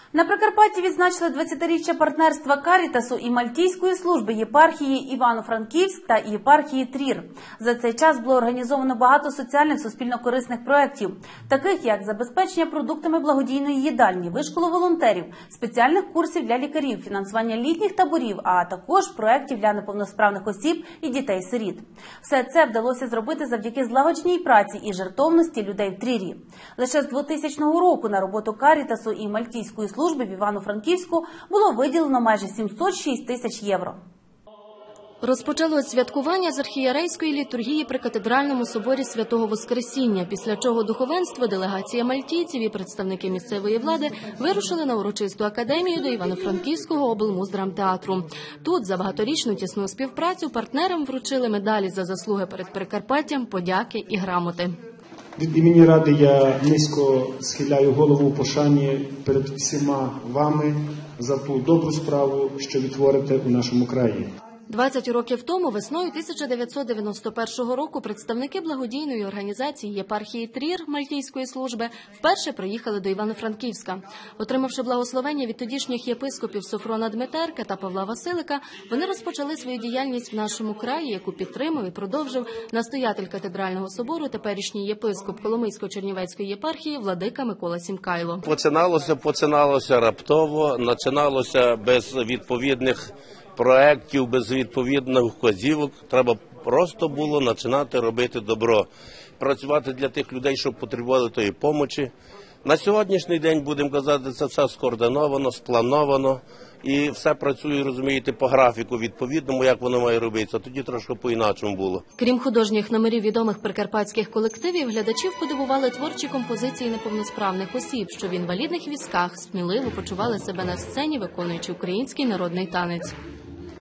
На Прикарпатті відзначили 20-річчя партнерства Карітасу і Мальтійської служби єпархії Івано-Франківськ та єпархії Трір. За цей час було організовано багато соціальних суспільно-корисних проєктів, таких як забезпечення продуктами благодійної їдальні, вишколу волонтерів, спеціальних курсів для лікарів, фінансування літніх таборів, а також проєктів для неповносправних осіб і дітей-сиріт. Все це вдалося зробити завдяки злагодженій праці і жертовності людей в Трірі. Лише з 2000 року на роботу Карітасу і Мальтійської служби в Івано-Франківську було виділено майже 706 тисяч євро. Розпочалось святкування з архієрейської літургії при Катедральному соборі Святого Воскресіння, після чого духовенство, делегація мальтійців і представники місцевої влади вирушили на урочисту академію до Івано-Франківського облмуздрамтеатру. Тут за багаторічну тісну співпрацю партнерам вручили медалі за заслуги перед Прикарпаттям, подяки і грамоти. Від імені Ради я низько схиляю голову у пошані перед всіма вами за ту добру справу, що ви творите у нашому краї. 20 років тому, весною 1991 року, представники благодійної організації єпархії Трір Мальтійської служби вперше приїхали до Івано-Франківська. Отримавши благословення від тодішніх єпископів Софрона Дмитерка та Павла Василика, вони розпочали свою діяльність в нашому краї, яку підтримав і продовжив настоятель Катедрального собору, теперішній єпископ Коломийсько-Чернівецької єпархії владика Микола Сімкайло. Починалося раптово, починалося без відповідних проєктів, без відповідних вказівок. Треба просто було починати робити добро, працювати для тих людей, що потребували тої допомоги. На сьогоднішній день, будемо казати, це все скоординовано, сплановано і все працює, розумієте, по графіку відповідному, як воно має робитися. Тоді трошки по-інакшому було. Крім художніх номерів відомих прикарпатських колективів, глядачів подивували творчі композиції неповносправних осіб, що в інвалідних візках сміливо почували себе на сцені, виконуючи український народний танець.